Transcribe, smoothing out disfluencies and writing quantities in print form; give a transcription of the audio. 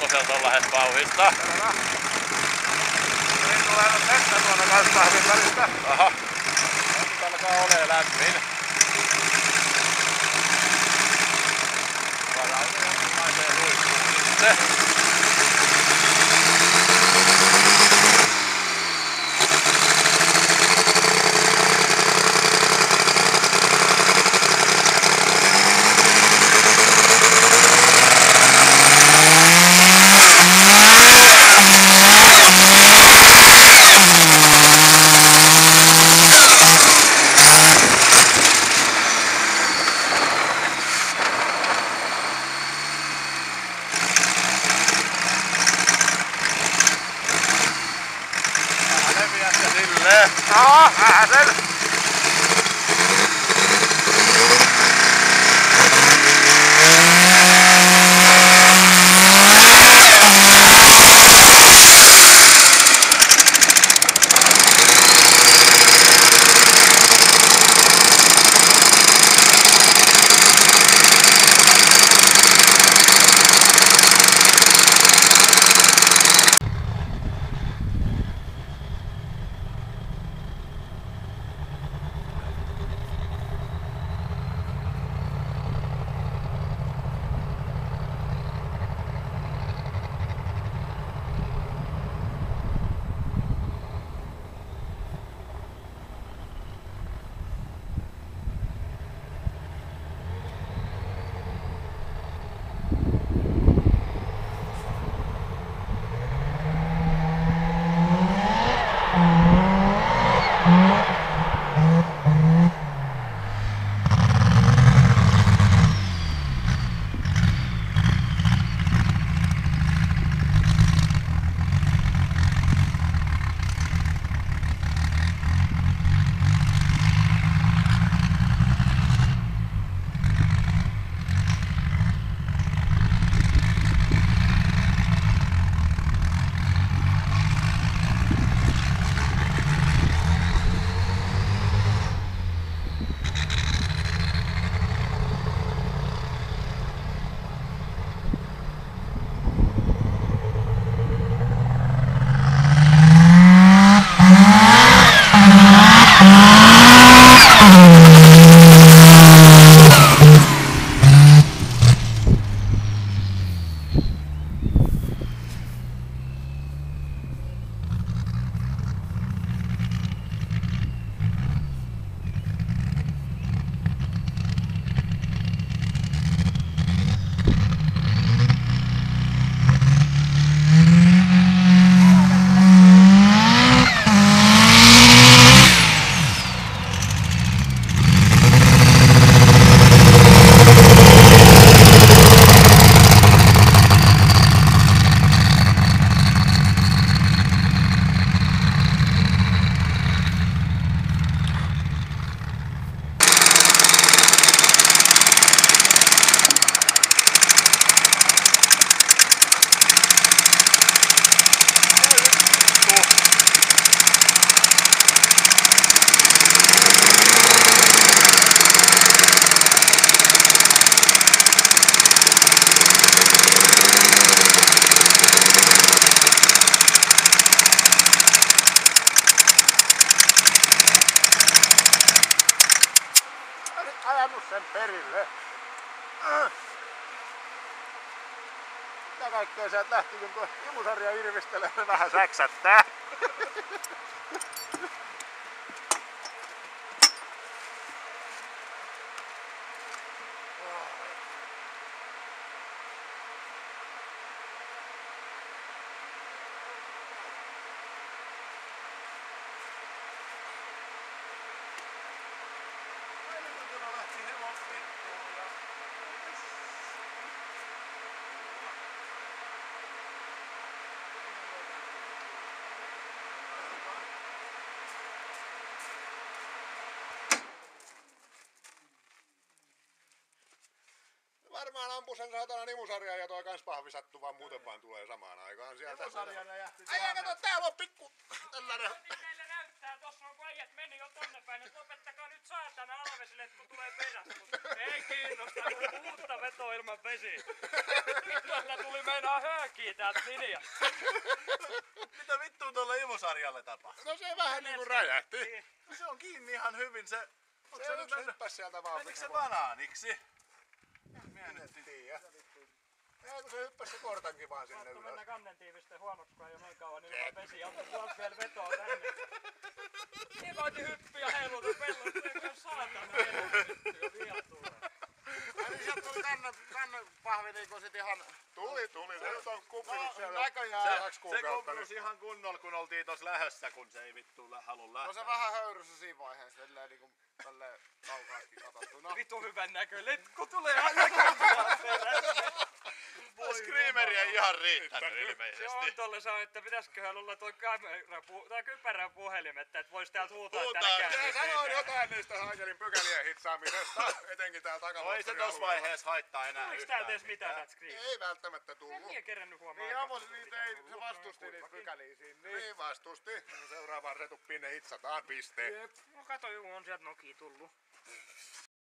Valkoselta on lähes vauhista. Selvä. Niin tulee nyt vettä tuonne kanssa välistä. Aha. Nyt alkaa olee lämmin. Varautuu jonkinlaiseen ruiskuun sitten. Joo, vähäsen. Ajanut sen perille. Mitä kaikkea sieltä lähti, kun tuo imusarja irvistelee, se vähän säksättää. Varmaan ampu sen saatanan imusarjan ja toi kans pahvisattu, vaan muuten vaan tulee samaan aikaan sieltä. Imusarja räjähti. Ai kato, täällä on pikku tällainen. Meille näyttää, tossa on kun äijät meni jo tonne päin, että lopettakaa nyt saatana Alvesille, kun tulee perästä. Ei kiinnosta, uutta vetoa ilman vesi. Kyllä tuli meinaa höökiä heti täältä linjasta. Mitä vittua tuolle imusarjalle tapahtui? No se vähän niinku räjähti. No se on kiinni ihan hyvin se. Onko Se se nyt yksi mennyt? hyppäs sieltä vaan. Menikö se banaaniksi? En tiedä. Ei kun se hyppäs se kortankin vaan sinne Saattu ylös. mennä kannentiivistä huonoksi, kun ei oo noin kauan ilman vesi. Antoi tuolta vielä vetoa tänne. Niin koitin hyppiä heiluta pellon, eikä saatana heiluta vielä tulee. Eli sieltä tuli kannepahvi niinku sit ihan... Tuli. Se nyt on kupinut siellä näköjään. 2 Se kuukautta. kumpus ihan kunnolla kun oltiin tossa lähössä, kun se ei vittu halua No lähteä. se vähän höyryssä siinä vaiheessa, silleen niinku tälleen kaukaasti katsottuna. Vitu hyvän näköinen, kun tulee aina kameraan perässä. Screameri ei ihan riittänyt Se ilmeisesti. on tolle sanoi, että pitäisköhän olla toi kypärän puhelimet, että vois täältä huutaa Huutaa, täällä Se sanoi käännyssä. jotain niistä haakelin pykälien hitsaamisesta, etenkin täällä No ei se takamasterin tossa alueella. vaiheessa haittaa enää Tuliko yhtään täältä edes mitään täältä screen? Ei välttämättä En tullut. mie kerännyt huomaa. Niin amos niitä ei, se vastusti niitä pykäliä siinä. Niin vastusti. Seuraavaan retuppiin ne hitsataan, piste. No kato, juu, on sieltä Nokia tullut.